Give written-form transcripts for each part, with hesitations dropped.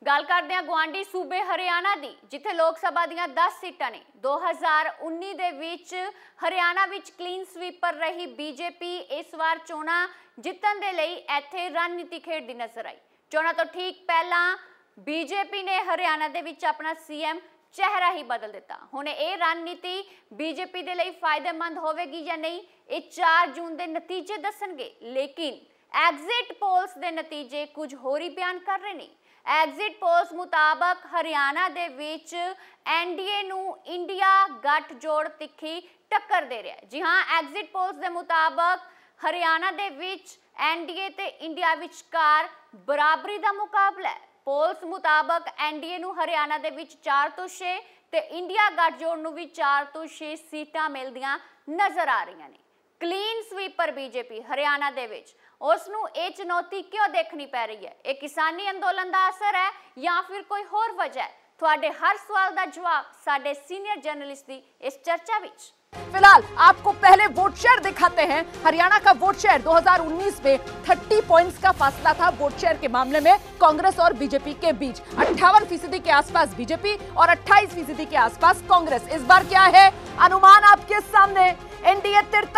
गल करते हैं गुआंढी सूबे हरियाणा दी, जिथे लोक सभा दीयां 10 सीटां ने। 2019 दे विच हरियाणा विच क्लीन स्वीपर रही बीजेपी इस बार चोणां जितण दे लई इत्थे रणनीति खेडदी नजर आई। चोणां तो ठीक पहला बीजेपी ने हरियाणा दे विच अपना सीएम चेहरा ही बदल दिता। हुण ये रणनीति बीजेपी दे लई फायदेमंद होवेगी या नहीं, ये 4 जून दे नतीजे दसणगे। लेकिन एग्जिट पोल्स दे नतीजे कुछ होर ही बयान कर रहे ने। एग्जिट पोल्स मुताबक हरियाणा दे विच एनडीए नू इंडिया गठजोड़ तिखी टक्कर दे रहा है। जी हाँ, एग्जिट पोल्स दे मुताबक हरियाणा दे विच एनडीए ते इंडिया विचकार बराबरी दा मुकाबला है। पोल्स मुताबक एनडीए नू हरियाणा दे विच 4 तो 6 ते इंडिया गठजोड़ नू भी 4 तो 6 सीटां मिलदियां नजर आ रही ने। क्लीन स्वीपर बीजेपी हरियाणा दे विच उसनू ये चुनौती क्यों देखनी पै रही है? एक किसानी अंदोलन का असर है या फिर कोई होर वजह है? थोड़े हर सवाल का जवाब साडे सीनियर जर्नलिस्ट की इस चर्चा विच। फिलहाल आपको पहले वोट शेयर दिखाते हैं। हरियाणा का वोट शेयर 2019 में 30 पॉइंट्स का फासला था वोट शेयर के मामले में कांग्रेस और बीजेपी के बीच। 58% के आसपास बीजेपी और 28% के आसपास कांग्रेस। इस बार क्या है अनुमान आपके सामने? एनडीए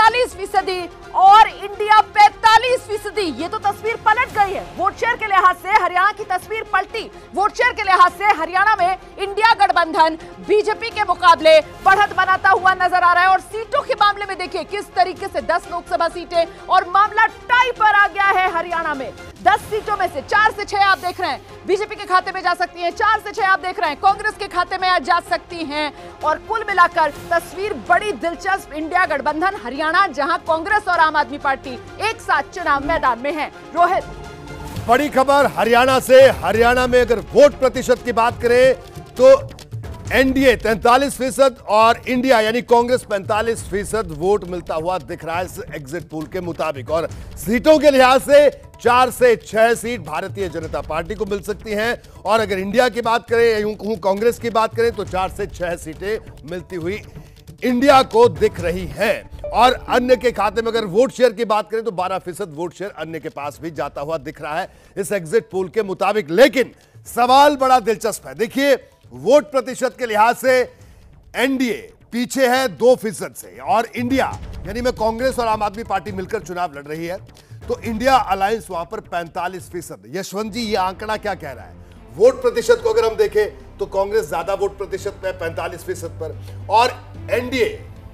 43% और इंडिया 45%। ये तो तस्वीर पलट गई है। वोट शेयर के लिहाज से हरियाणा की तस्वीर पलटी। वोट शेयर के लिहाज से हरियाणा में इंडिया गठबंधन बीजेपी के मुकाबले बढ़त बनाता हुआ नजर आ रहा है। और सीटों के मामले में देखिए किस तरीके से 10 लोकसभा सीटें और मामला टाई पर आ गया है। हरियाणा में 10 सीटों में से 4 से 6 आप देख रहे हैं बीजेपी के खाते में जा सकती हैं, 4 से 6 आप देख रहे हैं कांग्रेस के खाते में जा सकती हैं। और कुल मिलाकर तस्वीर बड़ी दिलचस्प इंडिया गठबंधन हरियाणा, जहां कांग्रेस और आम आदमी पार्टी एक साथ चुनाव मैदान में है। रोहित, बड़ी खबर हरियाणा से। हरियाणा में अगर वोट प्रतिशत की बात करें तो एनडीए 43% और इंडिया यानी कांग्रेस 45% वोट मिलता हुआ दिख रहा है इस एग्जिट पोल के मुताबिक। और सीटों के लिहाज से 4 से 6 सीट भारतीय जनता पार्टी को मिल सकती हैं। और अगर इंडिया की बात करें, यूं कहूं कांग्रेस की बात करें, तो 4 से 6 सीटें मिलती हुई इंडिया को दिख रही हैं। और अन्य के खाते में अगर वोट शेयर की बात करें तो 12% वोट शेयर अन्य के पास भी जाता हुआ दिख रहा है इस एग्जिट पोल के मुताबिक। लेकिन सवाल बड़ा दिलचस्प है। देखिए, वोट प्रतिशत के लिहाज से एनडीए पीछे है 2% से, और इंडिया यानी में कांग्रेस और आम आदमी पार्टी मिलकर चुनाव लड़ रही है, तो इंडिया अलायंस वहां पर 45%। यशवंत जी, ये आंकड़ा क्या कह रहा है? वोट प्रतिशत को अगर हम देखें तो कांग्रेस ज्यादा वोट प्रतिशत पे 45% पर और एनडीए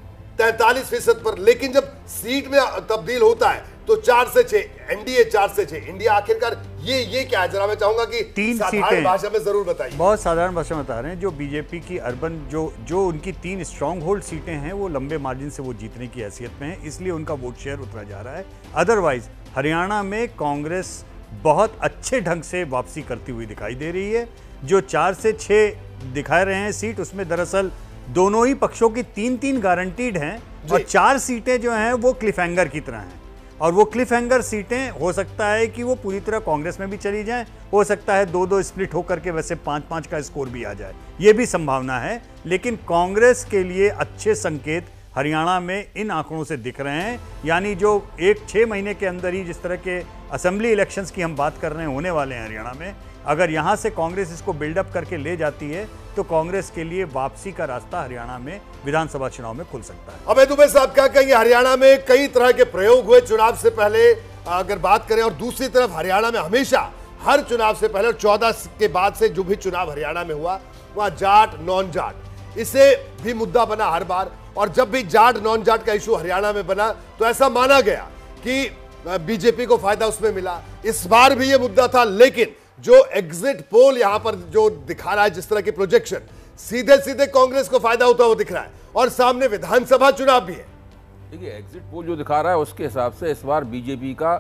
43% पर। लेकिन जब सीट में तब्दील होता है तो 4 से 6 एनडीए, 4 से 6 इंडिया। आखिरकार ये क्या है? जरा मैं चाहूंगा कि 3 साधारण भाषा में जरूर बताइए। बहुत साधारण भाषा में बता रहे हैं। जो बीजेपी की अर्बन जो उनकी 3 स्ट्रांग होल्ड सीटें हैं वो लंबे मार्जिन से वो जीतने की हैसियत में है, इसलिए उनका वोट शेयर उतरा जा रहा है। अदरवाइज हरियाणा में कांग्रेस बहुत अच्छे ढंग से वापसी करती हुई दिखाई दे रही है। जो 4 से 6 दिखा रहे हैं सीट, उसमें दरअसल दोनों ही पक्षों की 3-3 गारंटीड हैं और 4 सीटें जो हैं वो क्लिफ हैंगर की तरह हैं। और वो क्लिफ हैंगर सीटें हो सकता है कि वो पूरी तरह कांग्रेस में भी चली जाएं, हो सकता है 2-2 स्प्लिट होकर के वैसे 5-5 का स्कोर भी आ जाए, ये भी संभावना है। लेकिन कांग्रेस के लिए अच्छे संकेत हरियाणा में इन आंकड़ों से दिख रहे हैं। यानी जो 6 महीने के अंदर ही जिस तरह के असेंबली इलेक्शंस की हम बात कर रहे हैं होने वाले हैं हरियाणा में, अगर यहां से कांग्रेस इसको बिल्डअप करके ले जाती है तो कांग्रेस के लिए वापसी का रास्ता हरियाणा में विधानसभा चुनाव में खुल सकता है। अबे दुबे साहब, क्या कहेंगे? हरियाणा में कई तरह के प्रयोग हुए चुनाव से पहले अगर बात करें, और दूसरी तरफ हरियाणा में हमेशा हर चुनाव से पहले 14 के बाद से जो भी चुनाव हरियाणा में हुआ वहां जाट नॉन जाट इसे भी मुद्दा बना हर बार। और जब भी जाट नॉन जाट का इशू हरियाणा में बना तो ऐसा माना गया कि बीजेपी को फायदा उसमें मिला। इस बार भी यह मुद्दा था। लेकिन जो एग्जिट पोल यहां पर जो दिखा रहा है, जिस तरह की प्रोजेक्शन, सीधे सीधे कांग्रेस को फायदा होता हुआ दिख रहा है। और सामने विधानसभा चुनाव भी है। देखिए, एग्जिट पोल जो दिखा रहा है उसके हिसाब से इस बार बीजेपी का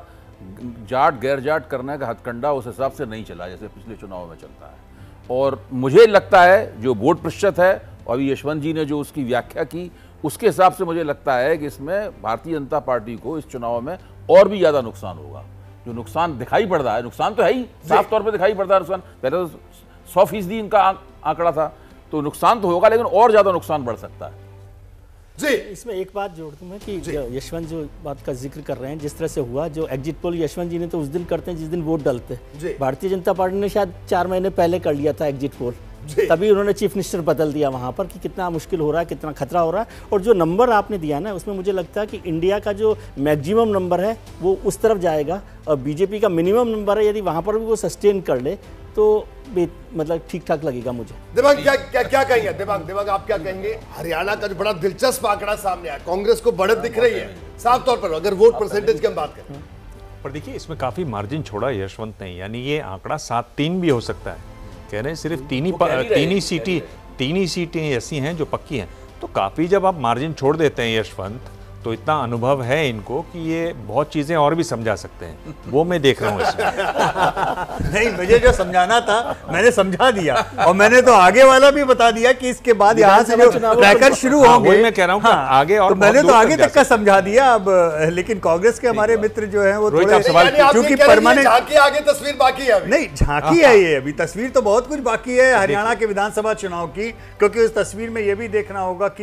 जाट गैर जाट करने का हथकंडा उस हिसाब से नहीं चला जैसे पिछले चुनाव में चलता है। और मुझे लगता है जो वोट प्रतिशत है, और अभी यशवंत जी ने जो उसकी व्याख्या की, उसके हिसाब से मुझे लगता है कि इसमें भारतीय जनता पार्टी को इस चुनाव में और भी ज्यादा नुकसान होगा। जो नुकसान दिखाई पड़ रहा है, नुकसान तो है ही, साफ तौर पे दिखाई पड़ता है नुकसान। पहले तो 100% इनका आंकड़ा था, तो नुकसान तो होगा, लेकिन और ज्यादा नुकसान बढ़ सकता है। जी इसमें एक बात जोड़ दूं मैं कि यशवंत जो बात का जिक्र कर रहे हैं, जिस तरह से हुआ, जो एग्जिट पोल यशवंत जी ने तो उस दिन करते हैं जिस दिन वोट डालते हैं। भारतीय जनता पार्टी ने शायद 4 महीने पहले कर लिया था एग्जिट पोल, तभी उन्होंने चीफ मिनिस्टर बदल दिया वहां पर कि कितना मुश्किल हो रहा है, कितना खतरा हो रहा है। और जो नंबर आपने दिया ना, उसमें मुझे लगता है कि इंडिया का जो मैक्सिमम नंबर है वो उस तरफ जाएगा और बीजेपी का मिनिमम नंबर है, यदि वहां पर भी वो सस्टेन कर ले तो मतलब ठीक ठाक लगेगा मुझे। दिमाग क्या कहेंगे? दिमाग आप क्या कहेंगे? हरियाणा का जो बड़ा दिलचस्प आंकड़ा सामने आया, कांग्रेस को बढ़त दिख रही है साफ तौर पर अगर वोट परसेंटेज की हम बात करें। पर देखिए इसमें काफी मार्जिन छोड़ा यशवंत ने, यानी ये आंकड़ा 7-3 भी हो सकता है। कह रहे हैं सिर्फ तीन ही सीटें ऐसी हैं जो पक्की हैं, तो काफी जब आप मार्जिन छोड़ देते हैं यशवंत, तो इतना अनुभव है इनको कि ये बहुत चीजें और भी समझा सकते हैं, वो मैं देख रहा हूँ इसमें। नहीं, मुझे जो समझाना था मैंने समझा दिया, और मैंने तो आगे वाला भी बता दिया कि इसके बाद यहाँ से जो ट्रैकर शुरू होंगे, मैं कह रहा हूँ आगे, और तो मैंने तो आगे तक का समझा दिया। अब लेकिन कांग्रेस के हमारे मित्र जो है वो थोड़े, क्योंकि परमानेंट आगे तस्वीर बाकी है, नहीं झांकी है ये, अभी तस्वीर तो बहुत कुछ बाकी है हरियाणा के विधानसभा चुनाव की, क्योंकि उस तस्वीर में ये भी देखना होगा कि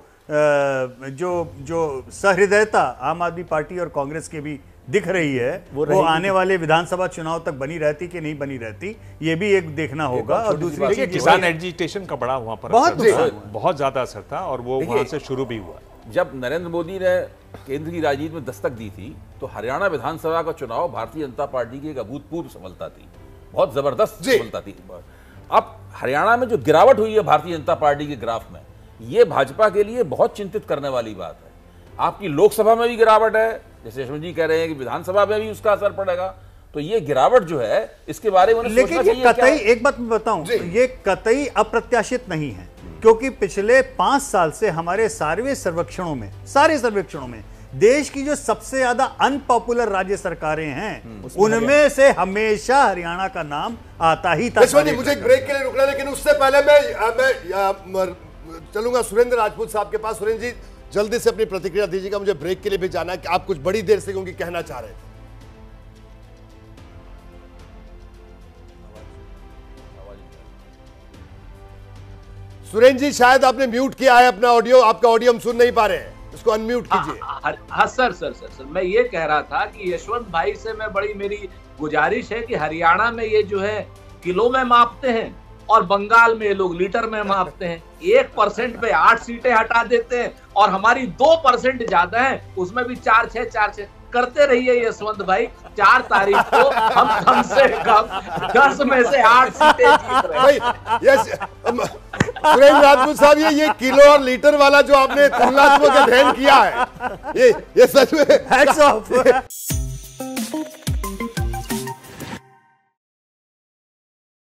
जो सहृदयता आम आदमी पार्टी और कांग्रेस के भी दिख रही है वो आने वाले विधानसभा चुनाव तक बनी रहती कि नहीं बनी रहती, ये भी एक देखना होगा। और दूसरी चीज, किसान एजिटेशन का बड़ा वहां पर बहुत ज्यादा असर था और वो वहां से शुरू भी हुआ। जब नरेंद्र मोदी ने केंद्र की राजनीति में दस्तक दी थी तो हरियाणा विधानसभा का चुनाव भारतीय जनता पार्टी की एक अभूतपूर्व सफलता थी, बहुत जबरदस्त सफलता थी। अब हरियाणा में जो गिरावट हुई है भारतीय जनता पार्टी के ग्राफ में, ये भाजपा के लिए बहुत चिंतित करने वाली बात है। आपकी लोकसभा में भी गिरावट है, जैसे यशवंत जी कह रहे हैं कि विधानसभा में भी उसका असर पड़ेगा, तो ये गिरावट जो है इसके बारे में लेकिन ये कतई, एक बात मैं बताऊं, ये कतई अप्रत्याशित नहीं है, क्योंकि पिछले 5 साल से हमारे सारे सर्वेक्षणों में देश की जो सबसे ज्यादा अनपॉपुलर राज्य सरकारें हैं उनमें से हमेशा हरियाणा का नाम आता ही था। मुझे एक ब्रेक के लिए रुकना, लेकिन उससे पहले मैं चलूंगा सुरेंद्र राजपूत साहब के पास। सुरेंद्र जी जल्दी से अपनी प्रतिक्रिया दीजिएगा, मुझे ब्रेक के लिए भी जाना है कि आप कुछ बड़ी देर से क्योंकि कहना चाह रहे थे। सुरेंद्र जी शायद आपने म्यूट किया है अपना ऑडियो, आपका ऑडियो हम सुन नहीं पा रहे हैं, इसको अनम्यूट कीजिए। हाँ सर, मैं ये कह रहा था कि यशवंत भाई से मेरी गुजारिश है कि हरियाणा में ये जो है किलो में मापते हैं और बंगाल में ये लोग लीटर में मापते हैं। 1% पे 8 सीटें हटा देते हैं और हमारी 2% ज्यादा है, उसमें भी 4-6 करते रहिए यशवंत भाई। 4 तारीख को हम कम से कम 10 में से 8 सीटें जीत रहे हैं। सुरेंद्र राजपूत साहब, ये किलो और लीटर वाला जो आपने तुलनात्मक अध्ययन किया है, ये सच में हैट्स ऑफ।